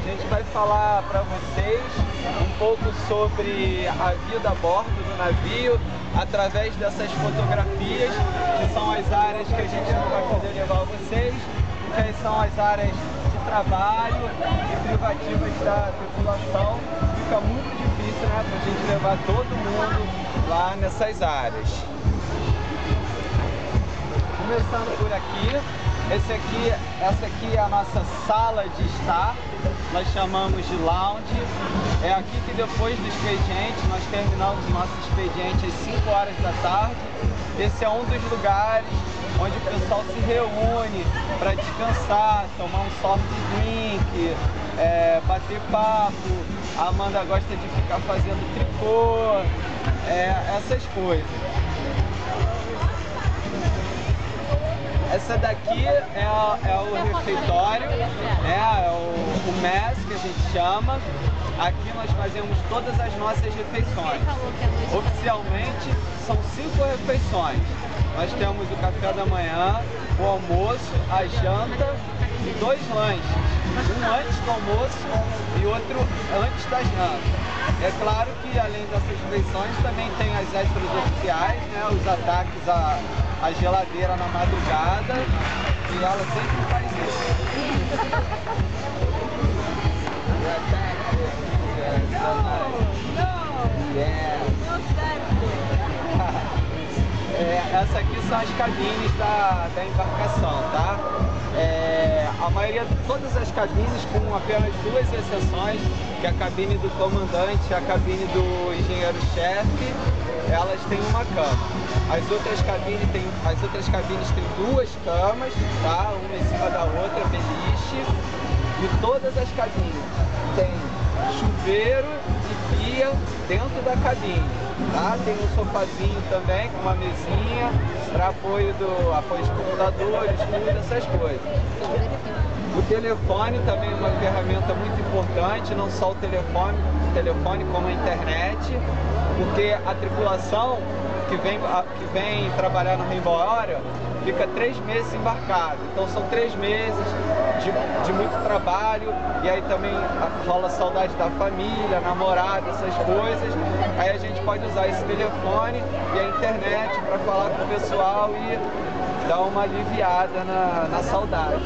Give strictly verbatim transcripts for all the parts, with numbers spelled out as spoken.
gente vai falar para vocês um pouco sobre a vida a bordo do navio, através dessas fotografias, que são as áreas que a gente não vai poder levar a vocês, que são as áreas de trabalho e privativas da tripulação. Fica muito difícil, né, para a gente levar todo mundo lá nessas áreas. Começando por aqui, esse aqui, essa aqui é a nossa sala de estar, nós chamamos de lounge. É aqui que depois do expediente, nós terminamos o nosso expediente às cinco horas da tarde. Esse é um dos lugares onde o pessoal se reúne para descansar, tomar um soft drink, é, bater papo. A Amanda gosta de ficar fazendo tricô, é, essas coisas. Essa daqui é, a, é o refeitório, né? É o, o mess que a gente chama. Aqui nós fazemos todas as nossas refeições. Oficialmente são cinco refeições. Nós temos o café da manhã, o almoço, a janta e dois lanches. Um antes do almoço e outro antes da janta. É claro que além dessas refeições também tem as extras oficiais, né? Os ataques à, à geladeira na madrugada, e ela sempre faz isso. É, essa aqui são as cabines da, da embarcação, tá? É, a maioria, todas as cabines, com apenas duas exceções, que é a cabine do comandante e a cabine do engenheiro-chefe, elas têm uma cama. As outras cabines têm, as outras cabines têm duas camas, tá? Uma em cima da outra, beliche. E todas as cabines têm chuveiro e pia dentro da cabine, tá? Tem um sofazinho também com uma mesinha para apoio do apoio de computadores, tudo, essas coisas. O telefone também é uma ferramenta muito importante, não só o telefone, o telefone como a internet, porque a tripulação que vem, que vem trabalhar no Rainbow Warrior fica três meses embarcado. Então são três meses de, de muito trabalho, e aí também rola saudade da família, namorada, essas coisas. Aí a gente pode usar esse telefone e a internet para falar com o pessoal e dar uma aliviada na, na saudade.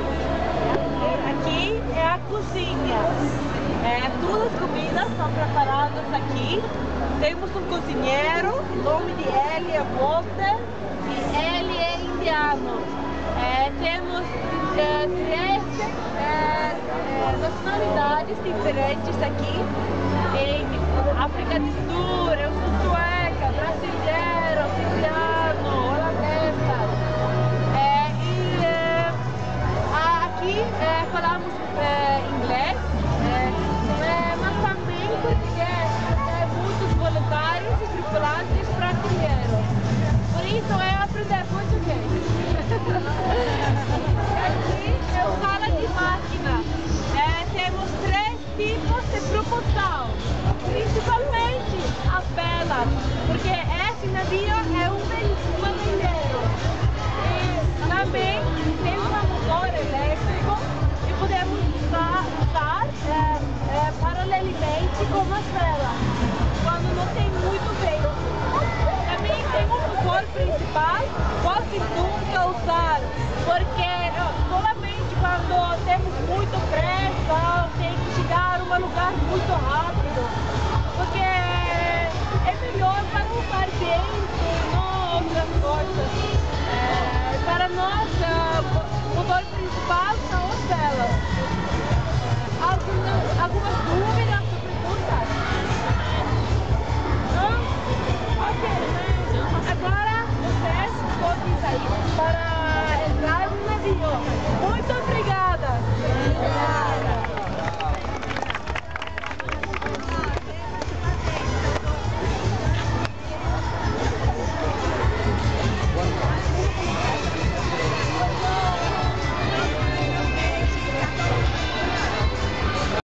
Aqui é a cozinha. É, todas as comidas são preparadas aqui. Temos um cozinheiro, o nome de ele é Walter, e ele é indiano. É, temos é, três é, é, nacionalidades diferentes aqui. Em África do Sul, eu sou sueca, brasileiro, siciliano, holandesa. É, e é, aqui é, falamos é, inglês, é, mas também português. É, muitos voluntários e tripulantes brasileiros. Por isso é aprender português. Aqui é a sala de máquina. É, temos três tipos de propulsão, principalmente as velas, porque esse navio é um velheiro. E também tem um motor elétrico e podemos usar, usar é, é, paralelamente com as velas, quando não tem muito vento. Também tem um motor principal, quase nunca usar, porque solamente quando temos muito pressa, tem que chegar a um lugar muito rápido.